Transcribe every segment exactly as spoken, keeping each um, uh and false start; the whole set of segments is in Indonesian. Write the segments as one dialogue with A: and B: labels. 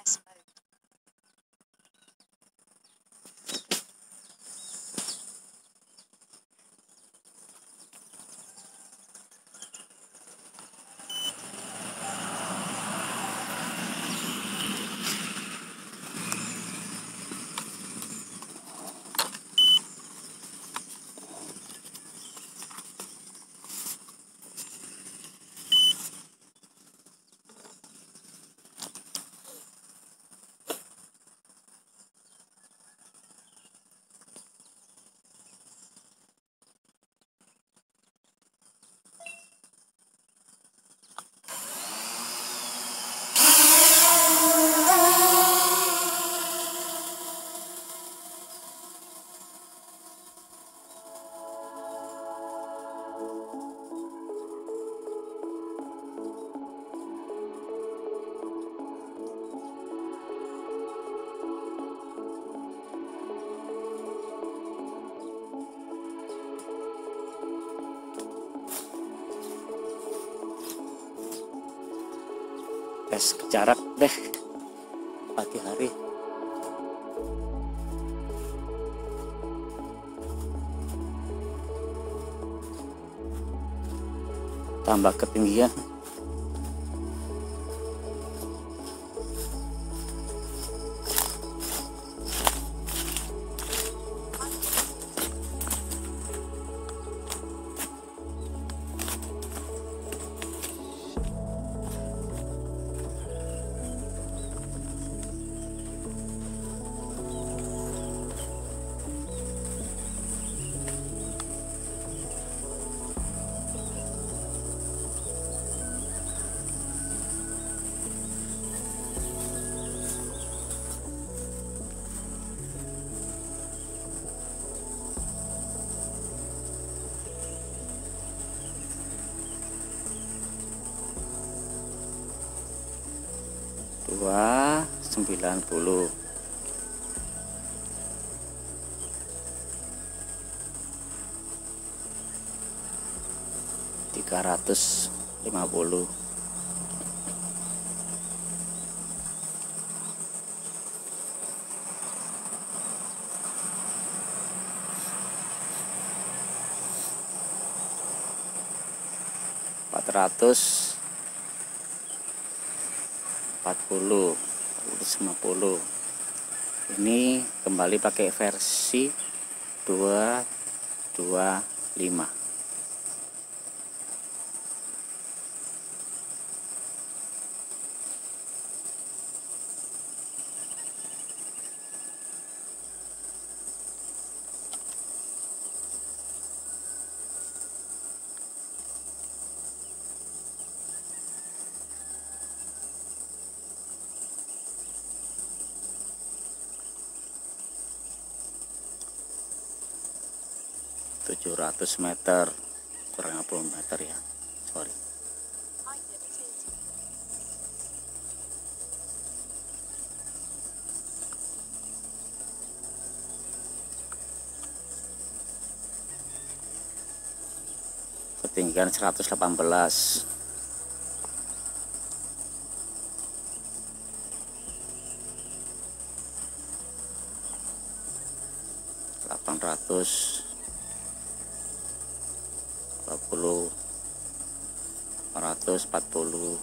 A: tes jarak deh pagi hari. Tambah ketinggian. dua sembilan puluh tiga ratus lima puluh empat ratus empat puluh lima puluh. Ini kembali pakai versi dua dua lima. tujuh ratus meter, kurang lima puluh meter ya, sorry. Ketinggian seratus delapan belas. delapan ratus dua puluh, delapan ratus empat puluh,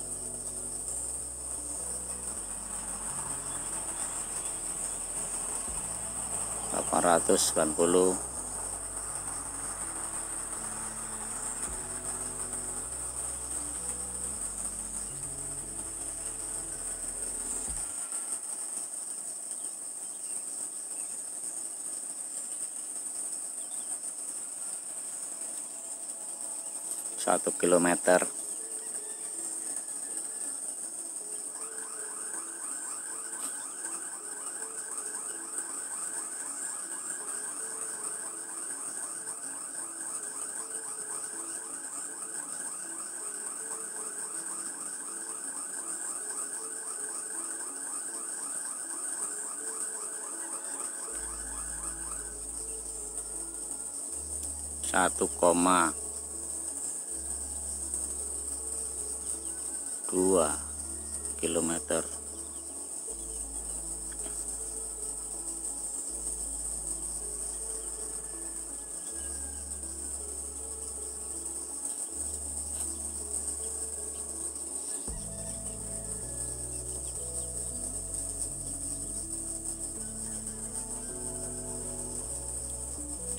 A: delapan ratus sembilan puluh, satu kilometer. Satu koma dua kilometer.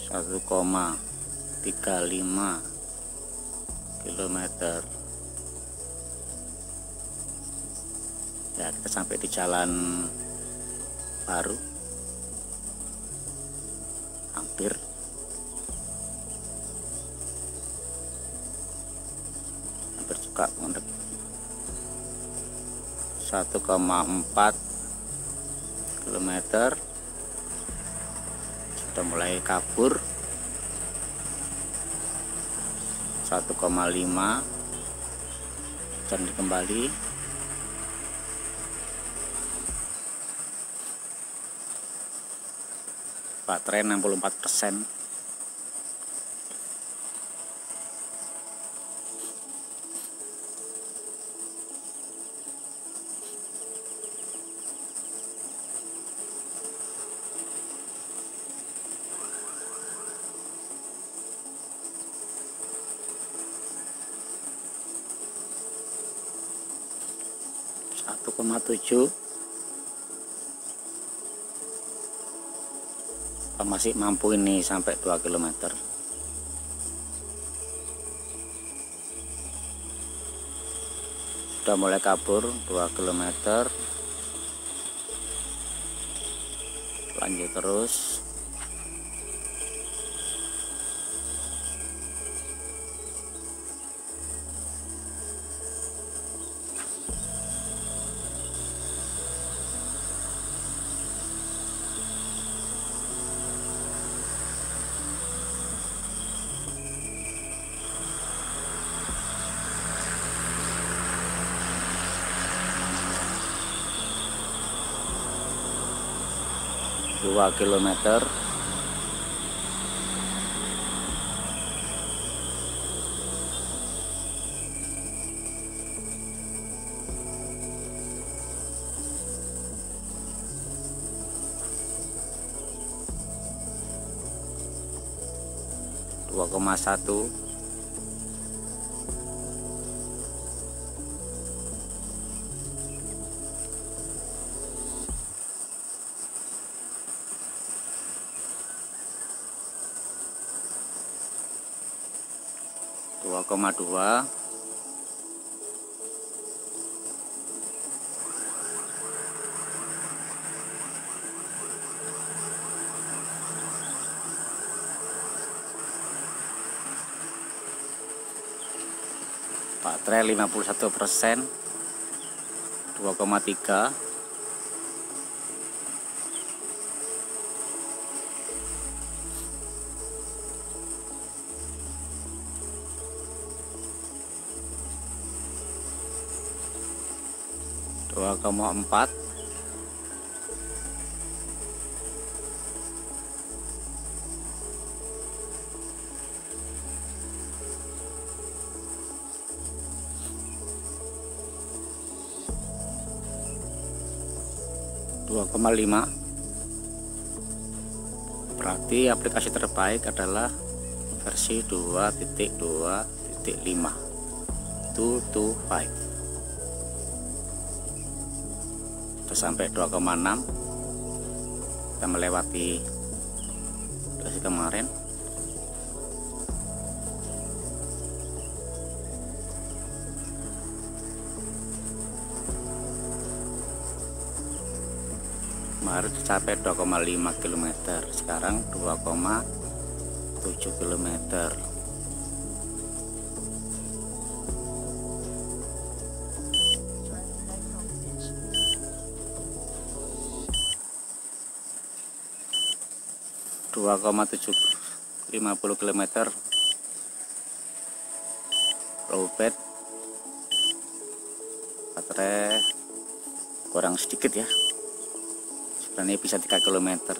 A: satu koma tiga lima kilometer. Ya, kita sampai di jalan baru, hampir. Hampir juga untuk satu koma empat kilometer. Sudah mulai kabur. Satu koma lima dan kembali. Baterai enam puluh empat persen. satu koma tujuh. Masih mampu ini sampai dua kilometer. Sudah mulai kabur dua kilometer. Lanjut terus. dua kilometer. dua koma satu. dua koma dua. Baterai lima puluh satu persen. dua koma tiga. dua koma empat. dua koma lima. Berarti aplikasi terbaik adalah versi dua titik dua titik lima dua titik lima. Sampai dua koma enam. Kita melewati versi kemarin. Kemarin sampai dua koma lima kilometer, sekarang dua koma tujuh kilometer. dua koma tujuh lima puluh kilometer. Low bed. Baterai kurang sedikit ya. Sebenarnya bisa tiga kilometer.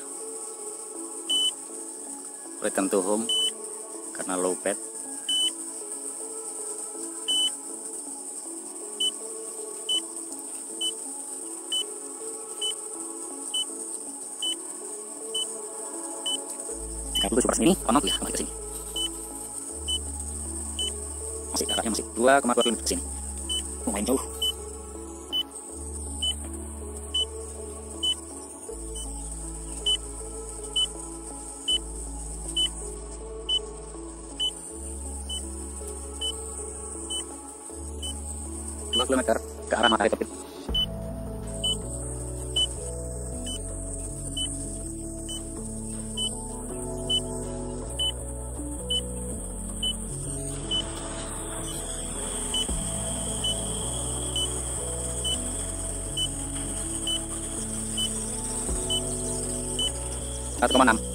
A: Return to home karena low bed. tiga puluh tujuh persen ini konon ya, kembali ke sini. Masih jaraknya masih dua koma dua kilometer ke sini. Lumayan jauh. kilometer ke arah matahari terbit. satu koma enam.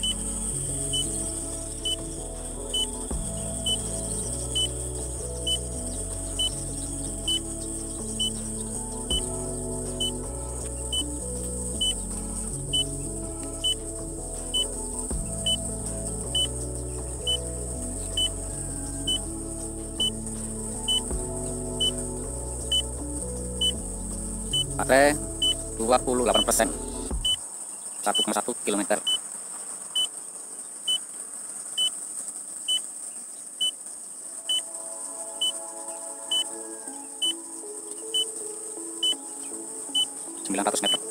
A: Baterai dua puluh delapan persen, satu koma satu kilometer. sembilan ratus meter.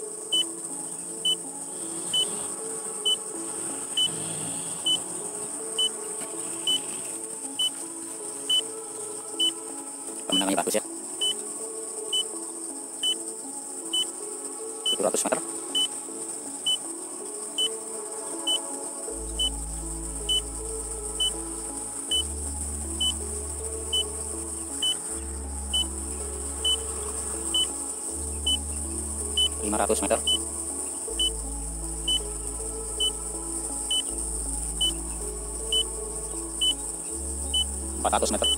A: Pemandangannya bagus ya. tujuh ratus meter. lima ratus meter. empat ratus meter.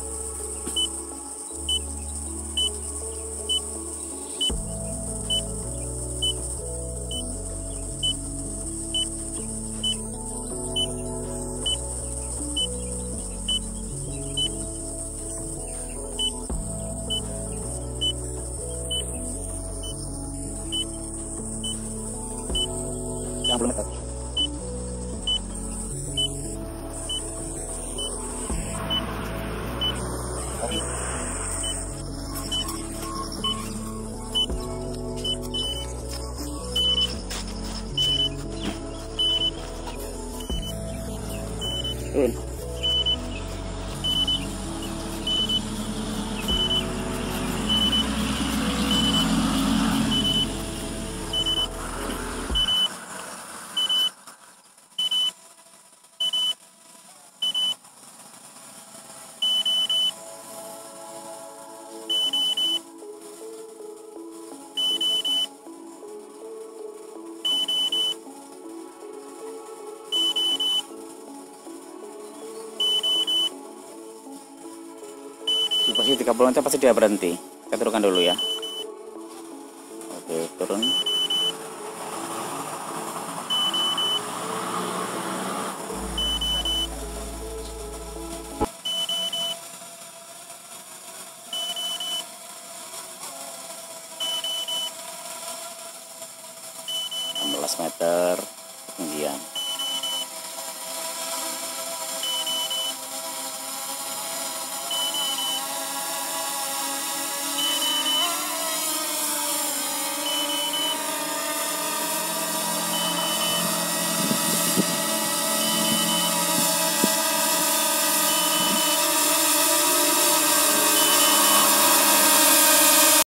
A: enam puluh meter. Turun. Di posisi tiga puluh meter pasti dia berhenti. Kita turunkan dulu ya. Oke, turun. enam belas meter.